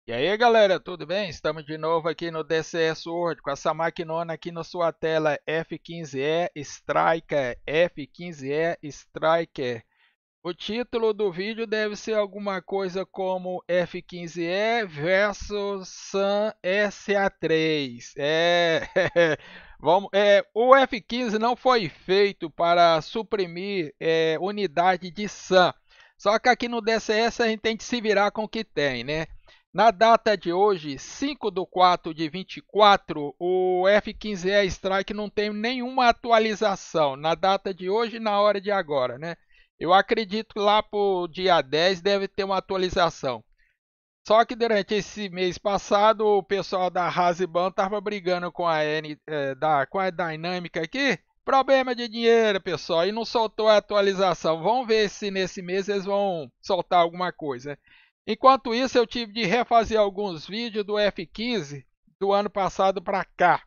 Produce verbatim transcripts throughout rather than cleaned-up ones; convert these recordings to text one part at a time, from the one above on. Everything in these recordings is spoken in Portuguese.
E aí galera, tudo bem? Estamos de novo aqui no D C S World com essa maquinona aqui na sua tela F quinze E Striker, F quinze E Striker. O título do vídeo deve ser alguma coisa como F quinze E versus Sun S A três. É, vamos, é, o F quinze não foi feito para suprimir é, unidade de Sun. Só que aqui no D C S a gente tem que se virar com o que tem, né? Na data de hoje, cinco de quatro de vinte e quatro, o F quinze E Strike não tem nenhuma atualização na data de hoje e na hora de agora, né? Eu acredito que lá para o dia dez deve ter uma atualização. Só que durante esse mês passado, o pessoal da Raziban estava brigando com a, N, eh, da, com a Dynamic aqui. Problema de dinheiro, pessoal, e não soltou a atualização. Vamos ver se nesse mês eles vão soltar alguma coisa. Enquanto isso, eu tive de refazer alguns vídeos do F quinze do ano passado para cá.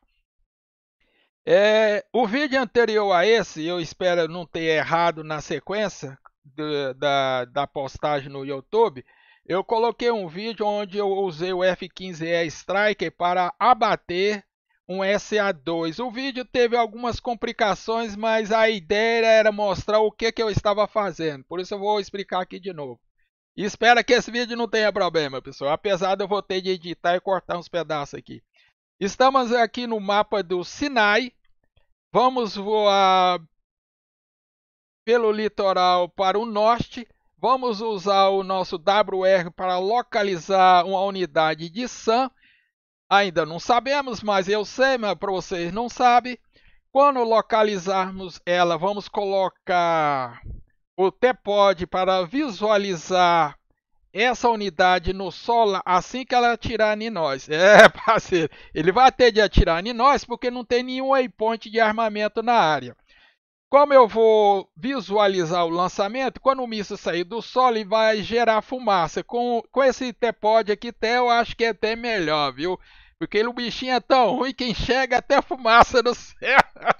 É, o vídeo anterior a esse, eu espero não ter errado na sequência do, da, da postagem no YouTube. Eu coloquei um vídeo onde eu usei o F quinze E Striker para abater um S A dois. O vídeo teve algumas complicações, mas a ideia era mostrar o que, que eu estava fazendo. Por isso eu vou explicar aqui de novo. E espero que esse vídeo não tenha problema, pessoal. Apesar de eu vou ter de editar e cortar uns pedaços aqui. Estamos aqui no mapa do Sinai. Vamos voar pelo litoral para o norte. Vamos usar o nosso W R para localizar uma unidade de Sun. Ainda não sabemos, mas eu sei, mas para vocês não sabem. Quando localizarmos ela, vamos colocar o T-Pod para visualizar essa unidade no solo assim que ela atirar em nós. É, parceiro, ele vai ter de atirar em nós porque não tem nenhum waypoint de armamento na área. Como eu vou visualizar o lançamento, quando o míssil sair do solo, ele vai gerar fumaça. Com, com esse T-Pod aqui, até eu acho que é até melhor, viu? Porque ele, o bichinho é tão ruim que enxerga até fumaça no céu.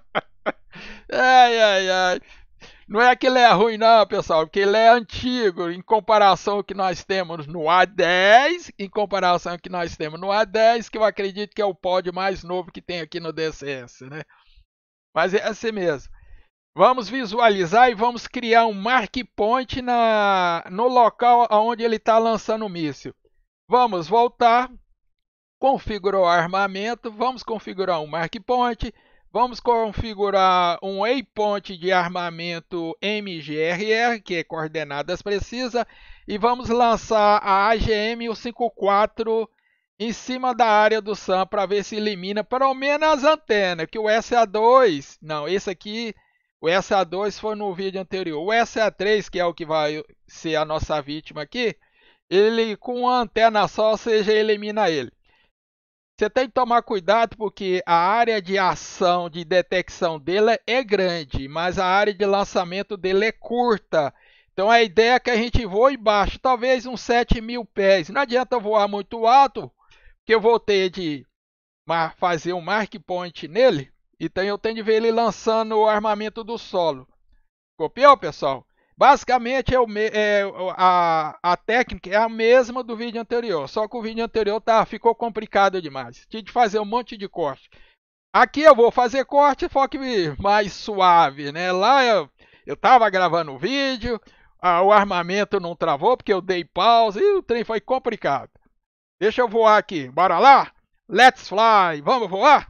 Ai, ai, ai. Não é que ele é ruim não, pessoal, porque ele é antigo em comparação ao que nós temos no A dez, em comparação ao que nós temos no A dez, que eu acredito que é o pod mais novo que tem aqui no D C S, né? Mas é assim mesmo. Vamos visualizar e vamos criar um mark point na, no local onde ele está lançando o míssil. Vamos voltar, configurar o armamento, vamos configurar um mark point. Vamos configurar um waypoint de armamento M G R R, que é coordenadas precisas, e vamos lançar a A G M cinquenta e quatro em cima da área do Sun para ver se elimina pelo menos as antenas, que o S A dois, não, esse aqui, o S A dois foi no vídeo anterior. O S A três, que é o que vai ser a nossa vítima aqui, ele com uma antena só, você já elimina ele. Você tem que tomar cuidado porque a área de ação, de detecção dele é grande, mas a área de lançamento dele é curta. Então a ideia é que a gente voe baixo, talvez uns sete mil pés. Não adianta voar muito alto, porque eu vou ter de fazer um mark point nele. Então eu tenho de ver ele lançando o armamento do solo. Copiou, pessoal? Basicamente, é o me, é, a, a técnica é a mesma do vídeo anterior, só que o vídeo anterior tá, ficou complicado demais. Tinha de fazer um monte de corte. Aqui eu vou fazer corte, só que mais suave, né? Lá eu, eu tava gravando o vídeo, a, o armamento não travou porque eu dei pausa e o trem foi complicado. Deixa eu voar aqui, bora lá? Let's fly, vamos voar?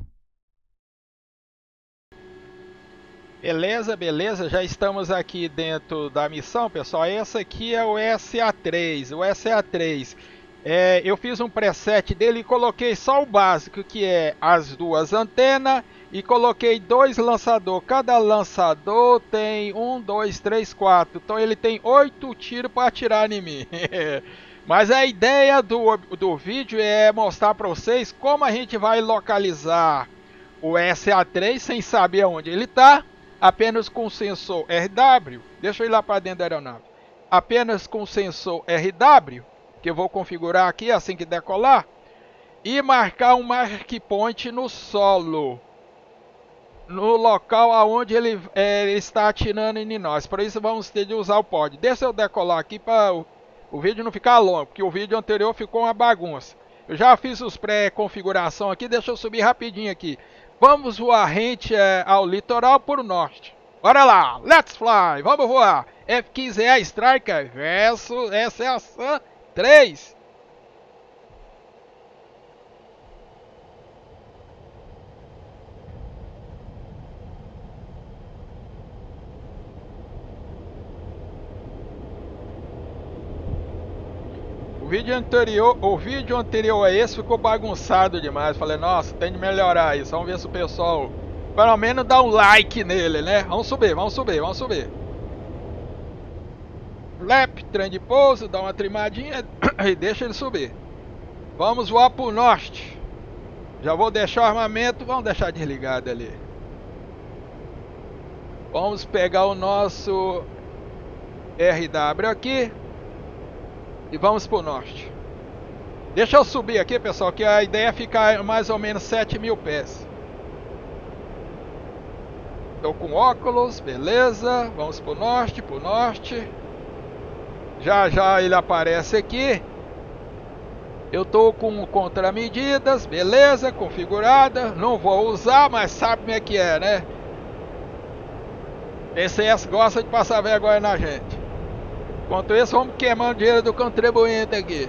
Beleza, beleza, já estamos aqui dentro da missão, pessoal. Essa aqui é o S A três. O S A três, é, eu fiz um preset dele e coloquei só o básico, que é as duas antenas, e coloquei dois lançadores. Cada lançador tem um, dois, três, quatro. Então ele tem oito tiros para atirar em mim. Mas a ideia do, do vídeo é mostrar para vocês como a gente vai localizar o S A três sem saber onde ele está. Apenas com o sensor R W, deixa eu ir lá para dentro da aeronave, apenas com o sensor R W, que eu vou configurar aqui assim que decolar, e marcar um mark point no solo, no local aonde ele é, está atirando em nós. Por isso vamos ter de usar o pod. Deixa eu decolar aqui para o vídeo não ficar longo, porque o vídeo anterior ficou uma bagunça. Eu já fiz os pré-configuração aqui, deixa eu subir rapidinho aqui. Vamos voar rente é, ao litoral por norte. Bora lá, let's fly, vamos voar. F quinze A Striker versus essa é a Sun três. O vídeo anterior, o vídeo anterior a esse ficou bagunçado demais. Falei, nossa, tem de melhorar isso. Vamos ver se o pessoal, pelo menos, dá um like nele, né? Vamos subir, vamos subir, vamos subir. Lap, trem de pouso, dá uma trimadinha e deixa ele subir. Vamos voar pro norte. Já vou deixar o armamento, vamos deixar desligado ali. Vamos pegar o nosso R W aqui. E vamos pro norte. Deixa eu subir aqui, pessoal, que a ideia é ficar mais ou menos sete mil pés. Tô com óculos, beleza. Vamos pro norte, pro norte. Já já ele aparece aqui. Eu tô com contramedidas, beleza, configurada. Não vou usar, mas sabe como é que é, né? P C S gosta de passar vergonha na gente. Enquanto isso, vamos queimando dinheiro do contribuinte aqui.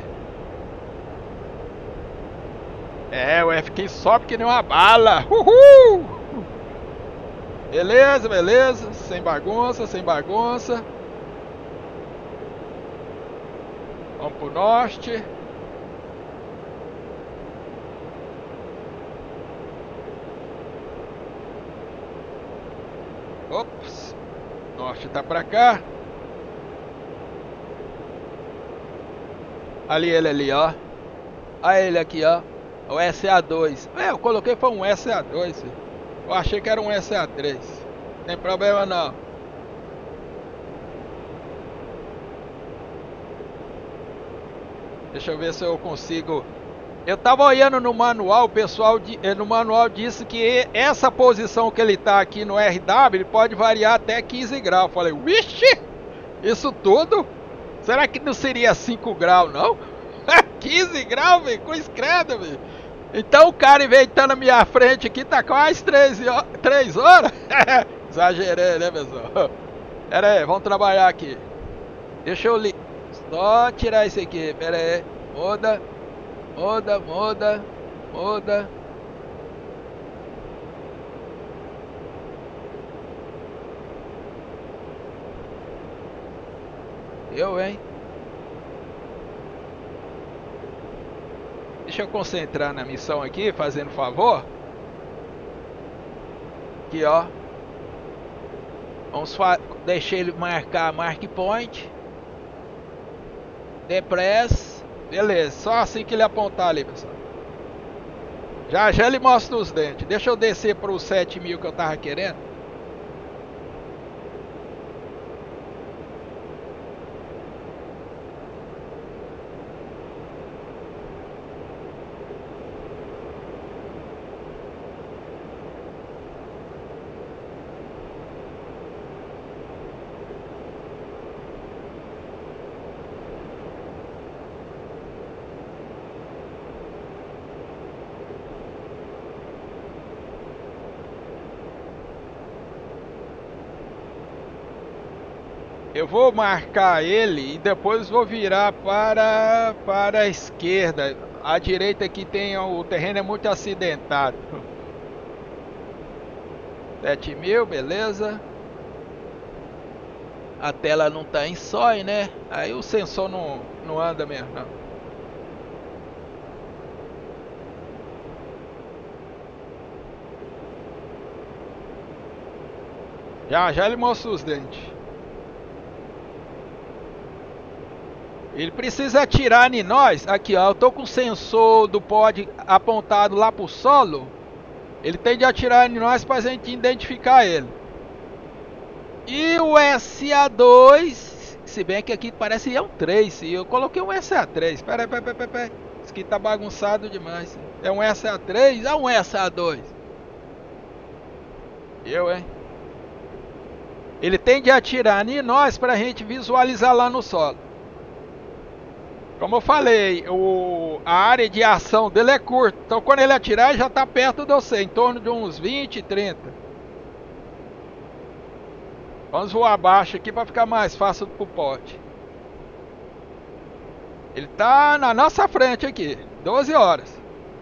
É, o F quinze sobe que nem uma bala. Uhul! Beleza, beleza. Sem bagunça, sem bagunça. Vamos pro norte. Ops. Norte tá pra cá. Ali ele ali, ó. Olha ele aqui, ó. O S A dois. É, eu coloquei foi um S A dois. Eu achei que era um S A três. Não tem problema não. Deixa eu ver se eu consigo. Eu tava olhando no manual, o pessoal de, no manual disse que essa posição que ele tá aqui no R W, ele pode variar até quinze graus. Eu falei, vixe, isso tudo? Será que não seria cinco graus, não? quinze graus, velho, com escreda, velho. Então o cara, em vez de estar na minha frente aqui, tá quase três horas. Exagerei, né, pessoal? Pera aí, vamos trabalhar aqui. Deixa eu li... só tirar isso aqui, pera aí. Muda, muda, muda, muda. Eu, hein? Deixa eu concentrar na missão aqui, fazendo favor. Aqui, ó. Vamos deixar ele marcar mark point. Depress. Beleza, só assim que ele apontar ali, pessoal. Já já ele mostra os dentes. Deixa eu descer para os sete mil que eu tava querendo. Eu vou marcar ele e depois vou virar para, para a esquerda. A direita aqui tem o terreno é muito acidentado. sete mil, beleza. A tela não tá em S O I, né? Aí o sensor não, não anda mesmo, não. Já já ele mostra os dentes. Ele precisa atirar em nós. Aqui, ó, eu tô com o sensor do pod apontado lá pro solo. Ele tem de atirar em nós pra gente identificar ele. E o S A dois, se bem que aqui parece é um três, e eu coloquei um S A três. Pera aí, pera aí, pera aí. Isso aqui tá bagunçado demais. É um S A três ou um S A dois? Eu, hein? Ele tem de atirar em nós pra gente visualizar lá no solo. Como eu falei, o, a área de ação dele é curta. Então quando ele atirar, ele já está perto de você, em torno de uns vinte, trinta. Vamos voar abaixo aqui para ficar mais fácil pro pote. Ele tá na nossa frente aqui, doze horas.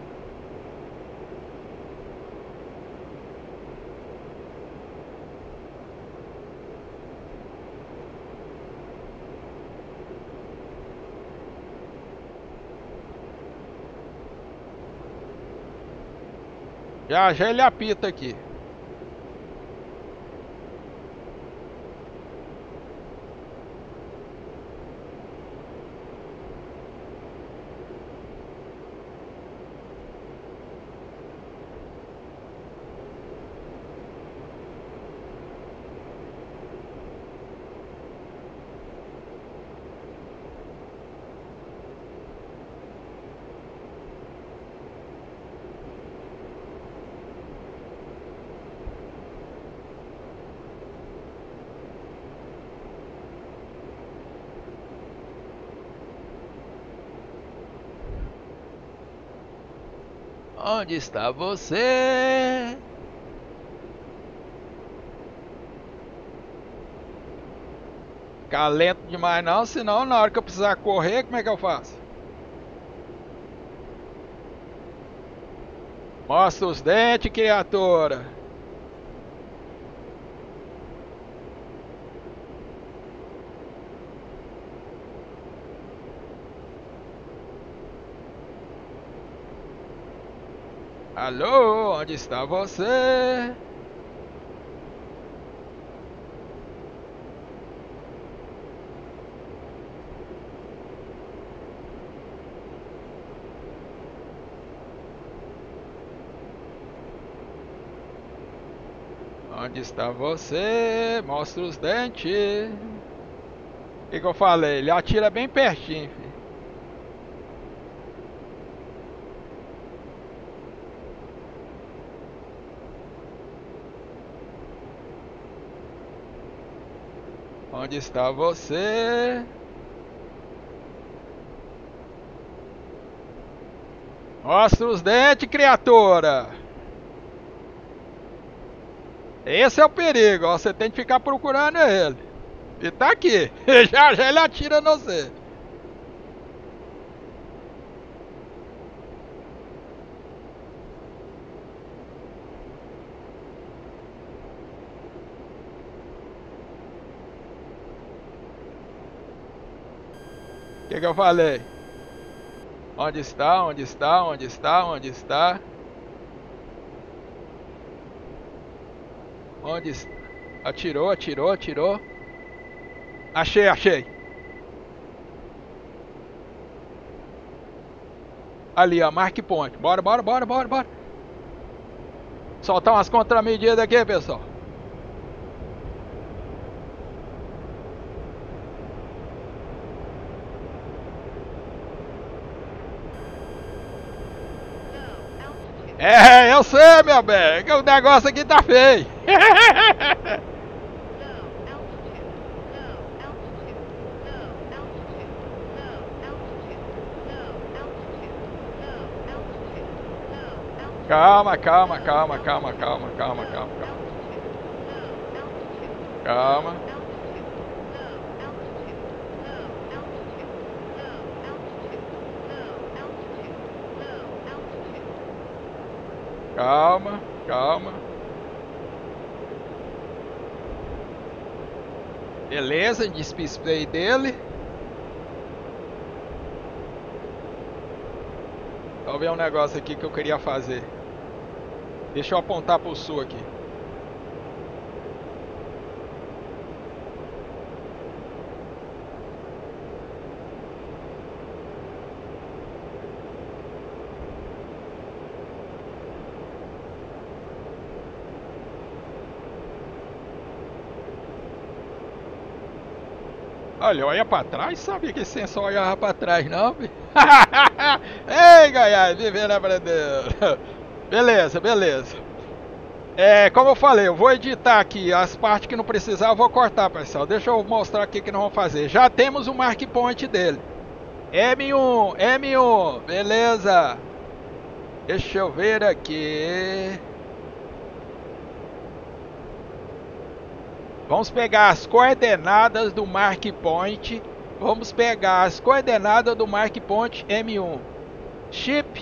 Já já ele apita aqui. Onde está você? Ficar lento demais não, senão na hora que eu precisar correr, como é que eu faço? Mostra os dentes, criatura. Alô, onde está você? Onde está você? Mostra os dentes. O que, que eu falei? Ele atira bem pertinho, filho. Onde está você? Mostra os dentes, criatura. Esse é o perigo, ó. Você tem que ficar procurando ele. E tá aqui. Já já ele atira no você. O que, que eu falei? Onde está? Onde está? Onde está? Onde está? Onde está? Atirou, atirou, atirou. Achei, achei. Ali, ó, mark point. Bora, bora, bora, bora, bora. Soltar umas contramedidas aqui, pessoal. É, eu sei, meu bem, que o negócio aqui tá feio. Calma, calma, calma, calma, calma, calma, calma, calma. Calma. Calma, calma. Beleza, despistei dele. Deixa eu ver um negócio aqui que eu queria fazer. Deixa eu apontar pro sul aqui. Olha, olha pra trás, sabia que esse sensor olhava pra trás não, filho? Ei, Gaiás, vivendo aprendendo. Beleza, beleza. É, como eu falei, eu vou editar aqui as partes que não precisar, eu vou cortar, pessoal. Deixa eu mostrar aqui o que nós vamos fazer. Já temos o mark point dele. M um, M um, beleza. Deixa eu ver aqui. Vamos pegar as coordenadas do Mark Point. Vamos pegar as coordenadas do Mark Point M um. Chip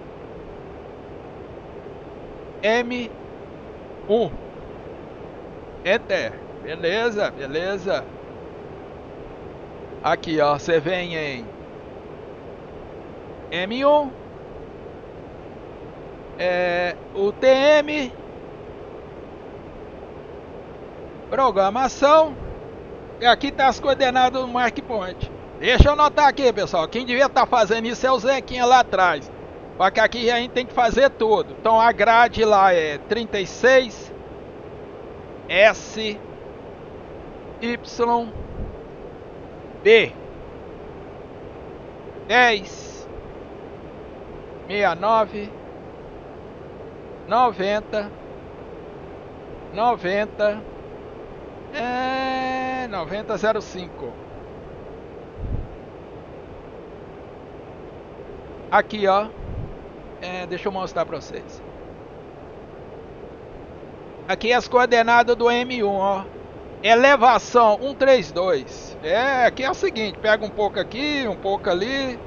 M um. Enter. Beleza, beleza. Aqui, ó, você vem em M um. É, o T M. Programação. E aqui tá as coordenadas do Mark Point. Deixa eu anotar aqui, pessoal. Quem devia estar fazendo isso é o Zequinha lá atrás. Porque aqui a gente tem que fazer tudo. Então a grade lá é trinta e seis S Y B dez sessenta e nove noventa noventa é noventa zero cinco. Aqui, ó. É, deixa eu mostrar para vocês. Aqui as coordenadas do M um, ó. Elevação cento e trinta e dois. É, aqui é o seguinte, pega um pouco aqui, um pouco ali.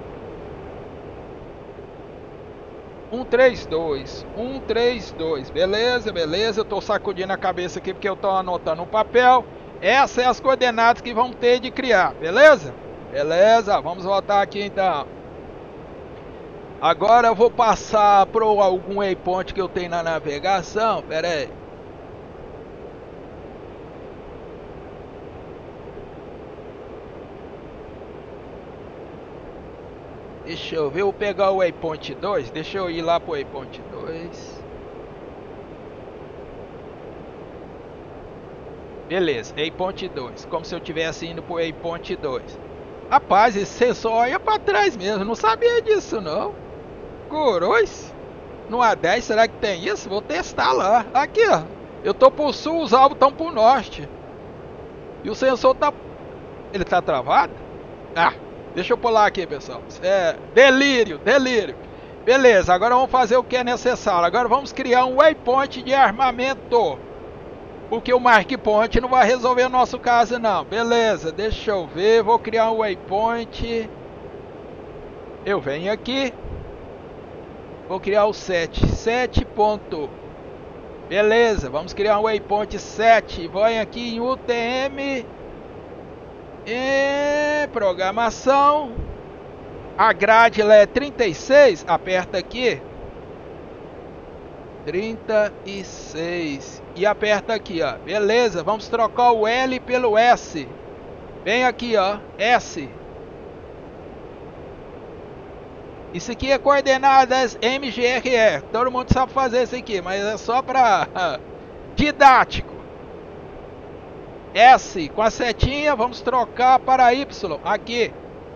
cento e trinta e dois, cento e trinta e dois. Beleza, beleza. Eu tô sacudindo a cabeça aqui porque eu tô anotando no papel. Essas são as coordenadas que vamos ter de criar, beleza? Beleza, vamos voltar aqui então. Agora eu vou passar para algum waypoint que eu tenho na navegação. Pera aí. Deixa eu ver, eu vou pegar o waypoint dois. Deixa eu ir lá pro waypoint dois. Beleza, waypoint dois. Como se eu estivesse indo pro waypoint dois. Rapaz, esse sensor olha para trás mesmo. Não sabia disso não. Corois? No A dez, será que tem isso? Vou testar lá. Aqui, ó. Eu tô pro sul, os alvos estão pro norte. E o sensor tá... Ele tá travado? Ah, deixa eu pular aqui, pessoal. É, delírio, delírio. Beleza, agora vamos fazer o que é necessário. Agora vamos criar um waypoint de armamento. Porque o Mark Point não vai resolver o nosso caso, não. Beleza, deixa eu ver. Vou criar um waypoint. Eu venho aqui. Vou criar o sete. sete ponto. Beleza, vamos criar um waypoint sete. Vou aqui em U T M. E programação. A grade lá é trinta e seis. Aperta aqui. trinta e seis. E aperta aqui, ó. Beleza, vamos trocar o L pelo S. Vem aqui, ó. S. Isso aqui é coordenadas M G R E. Todo mundo sabe fazer isso aqui, mas é só para didático. S com a setinha, vamos trocar para Y. Aqui.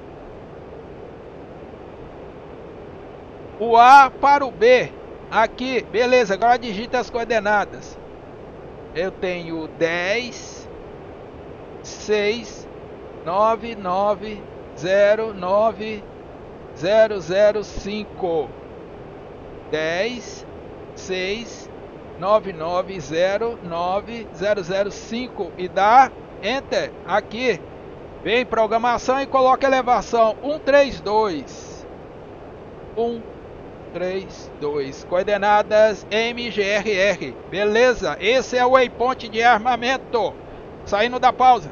O A para o B. Aqui. Beleza, agora digita as coordenadas. Eu tenho dez, seis, nove, nove, zero, nove, zero, zero, cinco. dez, seis, nove, nove, zero, nove, zero, zero, cinco. E dá Enter. Aqui. Vem programação e coloca elevação. cento e trinta e dois. cento e trinta e dois. Coordenadas M G R R. Beleza. Esse é o waypoint de armamento. Saindo da pausa.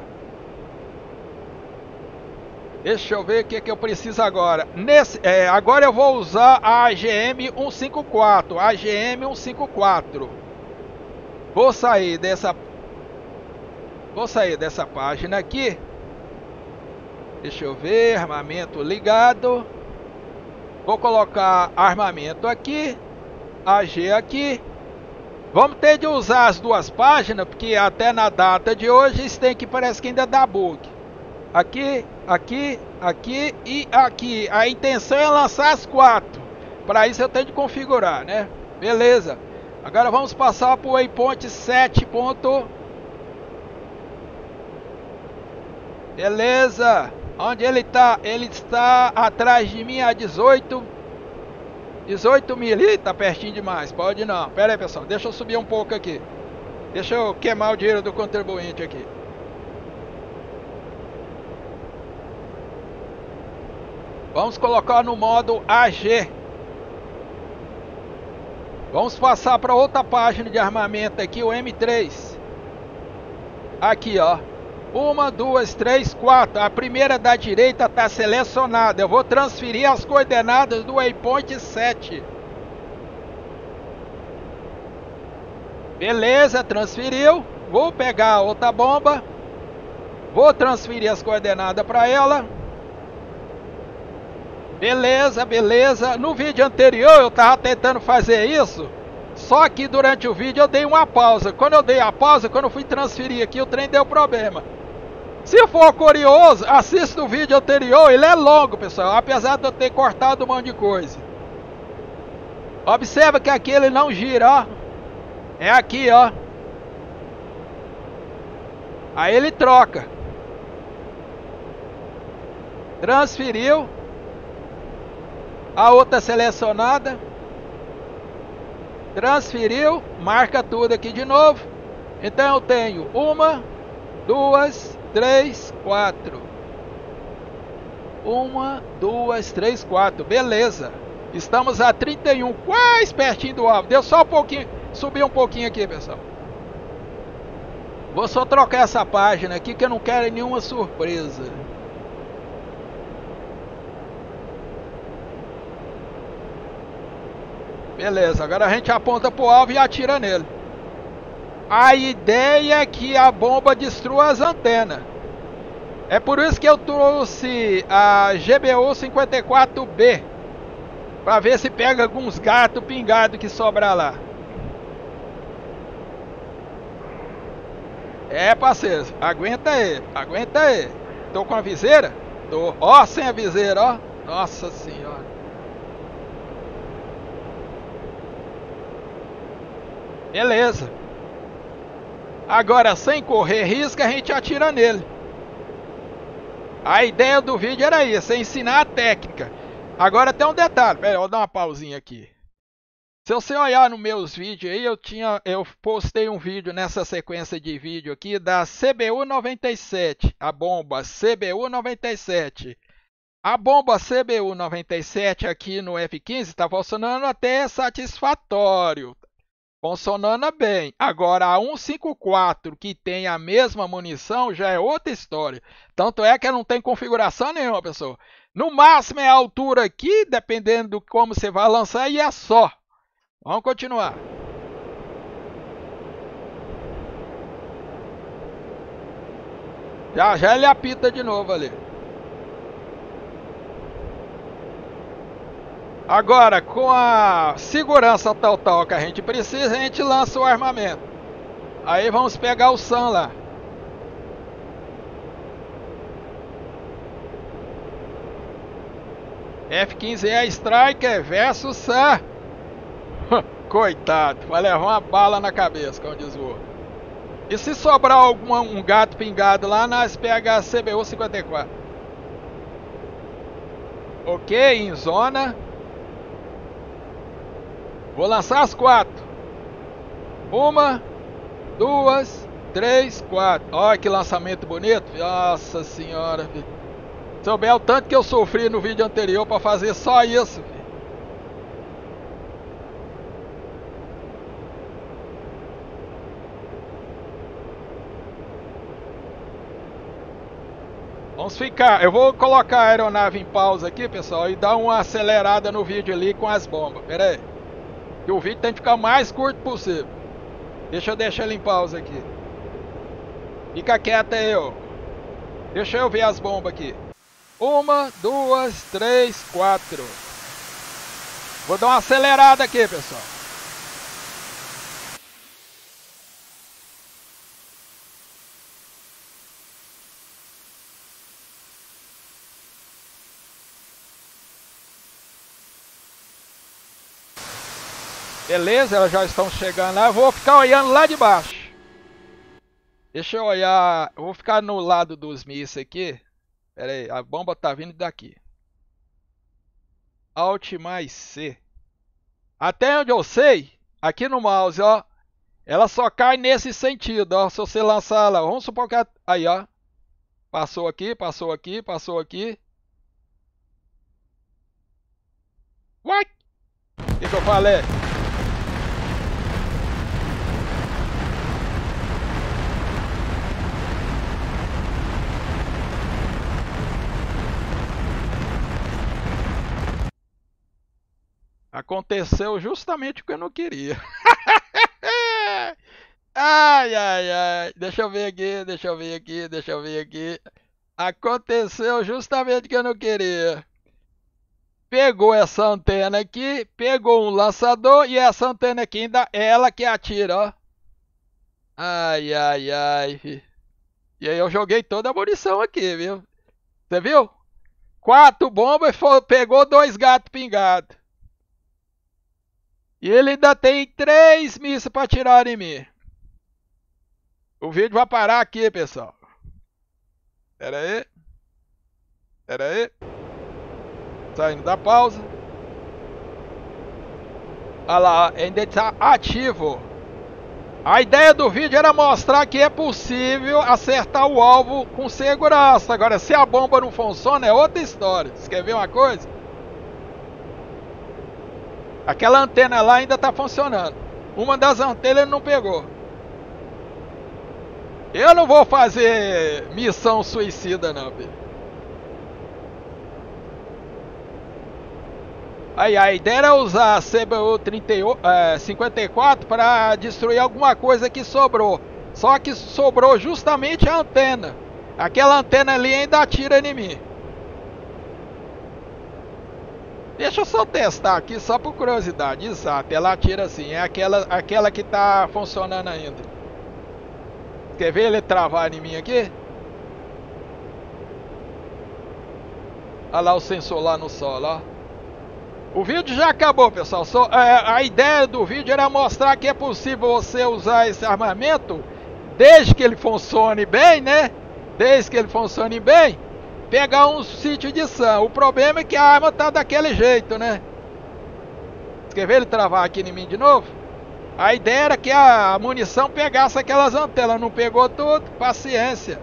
Deixa eu ver o que, que eu preciso agora. Nesse, é, agora eu vou usar a A G M cento e cinquenta e quatro. A G M cento e cinquenta e quatro. Vou sair dessa... Vou sair dessa página aqui. Deixa eu ver. Armamento ligado. Vou colocar armamento aqui. A G aqui. Vamos ter de usar as duas páginas, porque até na data de hoje isso tem que parece que ainda dá bug. Aqui, aqui, aqui e aqui. A intenção é lançar as quatro. Para isso eu tenho de configurar, né? Beleza. Agora vamos passar para o waypoint sete. Ponto. Beleza. Onde ele está? Ele está atrás de mim a dezoito. dezoito mil. Ih, tá pertinho demais. Pode não. Pera aí, pessoal. Deixa eu subir um pouco aqui. Deixa eu queimar o dinheiro do contribuinte aqui. Vamos colocar no modo A G. Vamos passar para outra página de armamento aqui, o M três. Aqui, ó. Uma, duas, três, quatro. A primeira da direita está selecionada. Eu vou transferir as coordenadas do waypoint sete. Beleza, transferiu. Vou pegar a outra bomba. Vou transferir as coordenadas para ela. Beleza, beleza. No vídeo anterior eu estava tentando fazer isso. Só que durante o vídeo eu dei uma pausa. Quando eu dei a pausa, quando eu fui transferir aqui, o trem deu problema. Se for curioso, assista o vídeo anterior. Ele é longo, pessoal. Apesar de eu ter cortado um monte de coisa. Observa que aqui ele não gira, ó. É aqui, ó. Aí ele troca. Transferiu. A outra selecionada. Transferiu. Marca tudo aqui de novo. Então eu tenho uma, duas, três, quatro. Uma, duas, três, quatro. Beleza. Estamos a trinta e um. Quase pertinho do alvo. Deu só um pouquinho. Subir um pouquinho aqui, pessoal. Vou só trocar essa página aqui que eu não quero nenhuma surpresa. Beleza, agora a gente aponta pro alvo e atira nele. A ideia é que a bomba destrua as antenas. É por isso que eu trouxe a G B U cinquenta e quatro B. Pra ver se pega alguns gatos pingados que sobrar lá. É, parceiro, aguenta aí, aguenta aí. Tô com a viseira? Tô. Ó, sem a viseira, ó. Nossa senhora. Beleza. Agora, sem correr risco, a gente atira nele. A ideia do vídeo era isso, é ensinar a técnica. Agora tem um detalhe, pera, eu vou dar uma pausinha aqui. Se você olhar nos meus vídeos aí, eu tinha, eu postei um vídeo nessa sequência de vídeo aqui da C B U noventa e sete, a bomba C B U noventa e sete. A bomba C B U noventa e sete aqui no F quinze está funcionando até satisfatório. Funcionando bem. Agora a cento e cinquenta e quatro, que tem a mesma munição, já é outra história. Tanto é que não tem configuração nenhuma, pessoal. No máximo é a altura aqui, dependendo de como você vai lançar, e é só. Vamos continuar. Já já ele apita de novo ali. Agora, com a segurança total que a gente precisa, a gente lança o armamento. Aí vamos pegar o Sam lá. F quinze é Striker versus Sam. Coitado, vai levar uma bala na cabeça, como diz o outro. E se sobrar algum, um gato pingado lá, nós pega a C B U cinquenta e quatro. Ok, em zona. Vou lançar as quatro. Uma, duas, três, quatro. Olha que lançamento bonito. Nossa senhora, filho. Souber o tanto que eu sofri no vídeo anterior para fazer só isso, filho. Vamos ficar. Eu vou colocar a aeronave em pausa aqui, pessoal, e dar uma acelerada no vídeo ali com as bombas. Pera aí. Que o vídeo tem que ficar o mais curto possível. Deixa eu deixar ele em pausa aqui. Fica quieto aí, ó. Deixa eu ver as bombas aqui. Uma, duas, três, quatro. Vou dar uma acelerada aqui, pessoal. Beleza, elas já estão chegando lá. Eu vou ficar olhando lá de baixo. Deixa eu olhar. Eu vou ficar no lado dos mísseis aqui. Pera aí, a bomba tá vindo daqui. Alt mais C. Até onde eu sei, aqui no mouse, ó, ela só cai nesse sentido, ó. Se você lançar ela, vamos supor que... A... Aí, ó. Passou aqui, passou aqui, passou aqui. What? O que, que eu falei? Aconteceu justamente o que eu não queria. Ai, ai, ai. Deixa eu ver aqui, deixa eu ver aqui, deixa eu ver aqui. Aconteceu justamente o que eu não queria. Pegou essa antena aqui, pegou um lançador e essa antena aqui ainda é ela que atira, ó. Ai, ai, ai. Fi. E aí eu joguei toda a munição aqui, viu? Você viu? Quatro bombas e pegou dois gatos pingados. E ele ainda tem três mísseis para atirar em mim. O vídeo vai parar aqui, pessoal. Pera aí. Pera aí. Saindo da pausa. Olha lá, ainda está ativo. A ideia do vídeo era mostrar que é possível acertar o alvo com segurança. Agora, se a bomba não funciona, é outra história. Você quer ver uma coisa? Aquela antena lá ainda está funcionando. Uma das antenas não pegou. Eu não vou fazer missão suicida, não, filho. Aí a ideia era usar a C B U cinquenta e quatro para destruir alguma coisa que sobrou. Só que sobrou justamente a antena. Aquela antena ali ainda atira em mim. Deixa eu só testar aqui, só por curiosidade. Exato, ela atira assim. É aquela, aquela que está funcionando ainda. Quer ver ele travar em mim aqui? Olha lá o sensor lá no solo, ó. O vídeo já acabou, pessoal. Só, é, a ideia do vídeo era mostrar que é possível você usar esse armamento, desde que ele funcione bem, né? Desde que ele funcione bem, pegar um sítio de Sam. O problema é que a arma tá daquele jeito, né? Você quer ver ele travar aqui em mim de novo? A ideia era que a munição pegasse aquelas antenas. Não pegou tudo, paciência.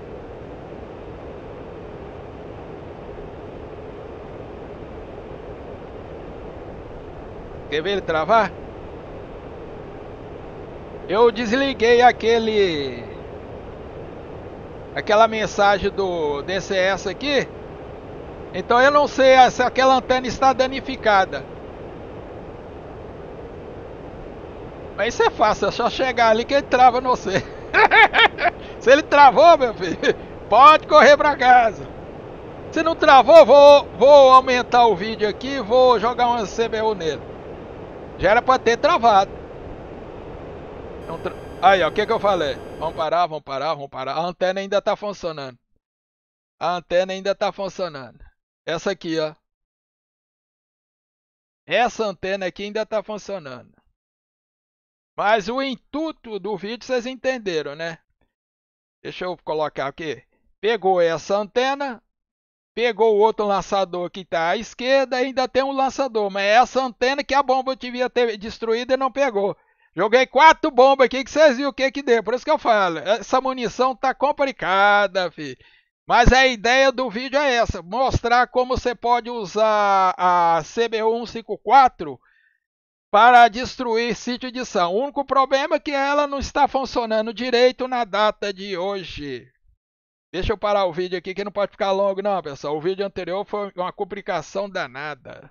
Quer ver ele travar? Eu desliguei aquele... Aquela mensagem do D C S aqui. Então eu não sei se aquela antena está danificada. Mas isso é fácil, é só chegar ali que ele trava no você. Se ele travou, meu filho, pode correr pra casa. Se não travou, vou, vou aumentar o vídeo aqui e vou jogar uma C B U nele. Já era pra ter travado. Então, tra... Aí, ó, o que que eu falei? Vamos parar, vamos parar, vamos parar. A antena ainda tá funcionando. A antena ainda tá funcionando. Essa aqui, ó. Essa antena aqui ainda tá funcionando. Mas o intuito do vídeo vocês entenderam, né? Deixa eu colocar aqui. Pegou essa antena. Pegou o outro lançador que está à esquerda, ainda tem um lançador, mas é essa antena que a bomba devia ter destruído e não pegou. Joguei quatro bombas aqui que vocês viram o que que deu, por isso que eu falo, essa munição tá complicada, filho. Mas a ideia do vídeo é essa, mostrar como você pode usar a C B U cento e cinquenta e quatro para destruir sítio de Sam. O único problema é que ela não está funcionando direito na data de hoje. Deixa eu parar o vídeo aqui que não pode ficar longo não, pessoal. O vídeo anterior foi uma complicação danada.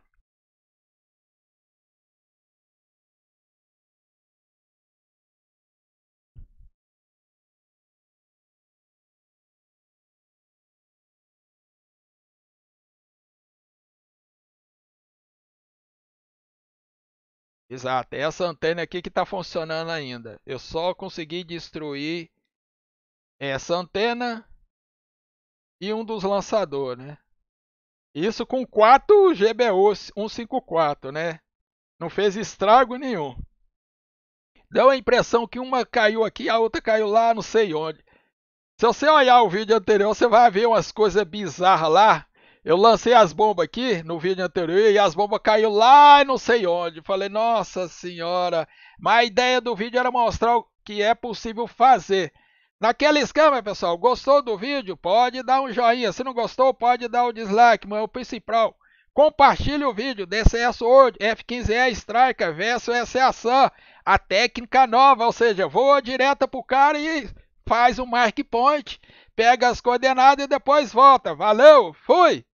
Exato, é essa antena aqui que está funcionando ainda. Eu só consegui destruir essa antena e um dos lançadores, né? Isso com quatro G B U cento e cinquenta e quatro, né? Não fez estrago nenhum. Deu a impressão que uma caiu aqui, a outra caiu lá, não sei onde. Se você olhar o vídeo anterior, você vai ver umas coisas bizarras lá. Eu lancei as bombas aqui no vídeo anterior e as bombas caiu lá e não sei onde. Falei, nossa senhora. Mas a ideia do vídeo era mostrar o que é possível fazer. Naquele esquema, pessoal, gostou do vídeo? Pode dar um joinha. Se não gostou, pode dar o dislike. Mas o principal, compartilhe o vídeo. D C S World, F quinze E Striker versus S A SAM. A técnica nova, ou seja, voa direto pro cara e faz um mark point, pega as coordenadas e depois volta. Valeu, fui!